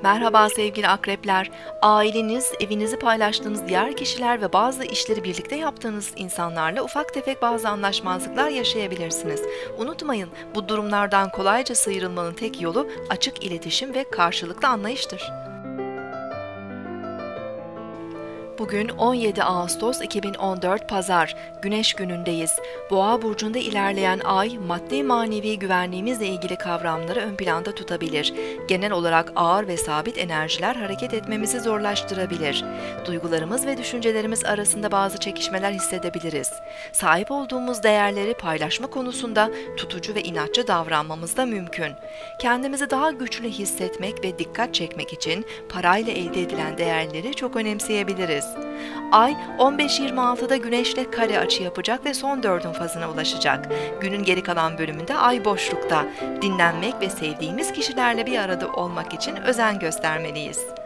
Merhaba sevgili akrepler. Aileniz, evinizi paylaştığınız diğer kişiler ve bazı işleri birlikte yaptığınız insanlarla ufak tefek bazı anlaşmazlıklar yaşayabilirsiniz. Unutmayın, bu durumlardan kolayca sıyrılmanın tek yolu açık iletişim ve karşılıklı anlayıştır. Bugün 17 Ağustos 2014 Pazar, Güneş günündeyiz. Boğa burcunda ilerleyen ay, maddi manevi güvenliğimizle ilgili kavramları ön planda tutabilir. Genel olarak ağır ve sabit enerjiler hareket etmemizi zorlaştırabilir. Duygularımız ve düşüncelerimiz arasında bazı çekişmeler hissedebiliriz. Sahip olduğumuz değerleri paylaşma konusunda tutucu ve inatçı davranmamız da mümkün. Kendimizi daha güçlü hissetmek ve dikkat çekmek için parayla elde edilen değerleri çok önemseyebiliriz. Ay 15.26'da Güneş'le kare açı yapacak ve son dördün fazına ulaşacak. Günün geri kalan bölümünde Ay boşlukta. Dinlenmek ve sevdiğimiz kişilerle bir arada olmak için özen göstermeliyiz.